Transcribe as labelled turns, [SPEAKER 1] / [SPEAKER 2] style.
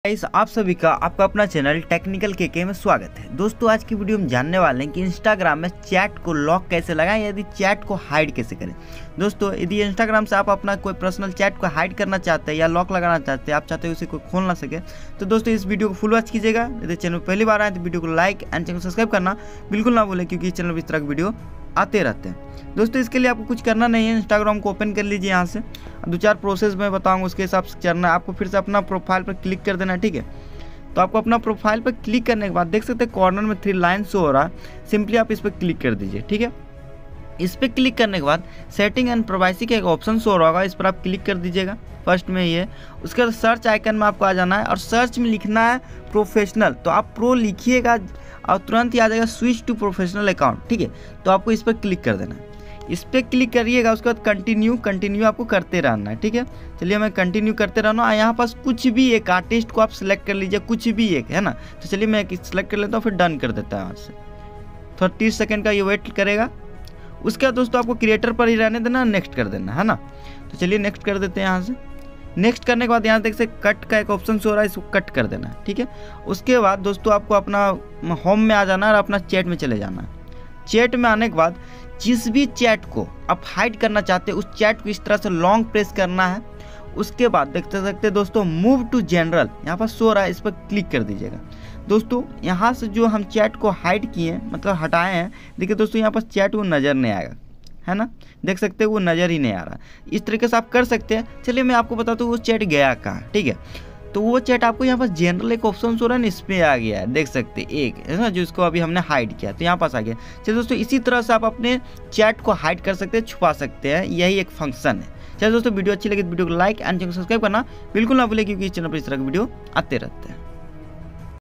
[SPEAKER 1] Guys, आप सभी का आपका अपना चैनल टेक्निकल केके में स्वागत है। दोस्तों, आज की वीडियो में जानने वाले हैं कि इंस्टाग्राम में चैट को लॉक कैसे लगाएं, यदि चैट को हाइड कैसे करें। दोस्तों, यदि इंस्टाग्राम से आप अपना कोई पर्सनल चैट को हाइड करना चाहते हैं या लॉक लगाना चाहते हैं, आप चाहते हैं उसे कोई खोल ना सके, तो दोस्तों इस वीडियो को फुल वॉच कीजिएगा। यदि चैनल पहली बार आए तो वीडियो को लाइक एंड चैनल सब्सक्राइब करना बिल्कुल ना भूलें, क्योंकि इस चैनल पर इस तरह की वीडियो आते रहते हैं। दोस्तों, इसके लिए आपको कुछ करना नहीं है, इंस्टाग्राम को ओपन कर लीजिए। यहाँ से दो चार प्रोसेस मैं बताऊँगा, उसके हिसाब से करना है। आपको फिर से अपना प्रोफाइल पर क्लिक कर देना है, ठीक है। तो आपको अपना प्रोफाइल पर क्लिक करने के बाद देख सकते हैं कॉर्नर में 3 लाइन शो हो रहा है। सिंपली आप इस पर क्लिक कर दीजिए, ठीक है। इस पर क्लिक करने के बाद सेटिंग एंड प्राइवेसी का एक ऑप्शन शो हो रहा होगा, इस पर आप क्लिक कर दीजिएगा। फर्स्ट में ये, उसके बाद सर्च आइकन में आपको आ जाना है और सर्च में लिखना है प्रोफेशनल। तो आप प्रो लिखिएगा और तुरंत ही आ जाएगा स्विच टू प्रोफेशनल अकाउंट, ठीक है। तो आपको इस पर क्लिक कर देना है। इस पर क्लिक करिएगा, उसके बाद कंटिन्यू आपको करते रहना है, ठीक है। चलिए मैं कंटिन्यू करते रहना हूँ। यहाँ पास कुछ भी एक आर्टिस्ट को आप सिलेक्ट कर लीजिए, कुछ भी एक, है ना। तो चलिए मैं एक सिलेक्ट कर लेता हूँ, फिर डन कर देता है। यहाँ से थोड़ा 30 सेकंड का ये वेट करेगा। उसके बाद दोस्तों आपको क्रिएटर पर ही रहने देना, नेक्स्ट कर देना, है ना। तो चलिए नेक्स्ट कर देते हैं। यहाँ से नेक्स्ट करने के बाद यहाँ देख सकते कट का एक ऑप्शन शो हो रहा है, इसको कट कर देना है, ठीक है। उसके बाद दोस्तों आपको अपना होम में आ जाना है और अपना चैट में चले जाना है। चैट में आने के बाद जिस भी चैट को आप हाइड करना चाहते हैं उस चैट को इस तरह से लॉन्ग प्रेस करना है। उसके बाद देखते सकते दोस्तों मूव टू जनरल यहाँ पर शो रहा है, इस पर क्लिक कर दीजिएगा। दोस्तों यहाँ से जो हम चैट को हाइड किए हैं, मतलब हटाए हैं, देखिए दोस्तों यहाँ पर चैट वो नज़र नहीं आएगा, है ना। देख सकते हैं वो नज़र ही नहीं आ रहा। इस तरीके से आप कर सकते हैं। चलिए मैं आपको बताता हूँ वो चैट गया कहाँ, ठीक है। तो वो चैट आपको यहाँ पर जनरल एक ऑप्शन हो रहा है ना, इस पर आ गया है, देख सकते एक, है ना, जो इसको अभी हमने हाइड किया, तो यहाँ पास आ गया। चलिए दोस्तों, इसी तरह से आप अपने चैट को हाइड कर सकते हैं, छुपा सकते हैं, यही एक फंक्शन है। चलिए दोस्तों, वीडियो अच्छी लगी तो वीडियो को लाइक एंड चैनल को सब्सक्राइब करना बिल्कुल ना भूलें, क्योंकि इस चैनल पर इस तरह की वीडियो आते रहते हैं।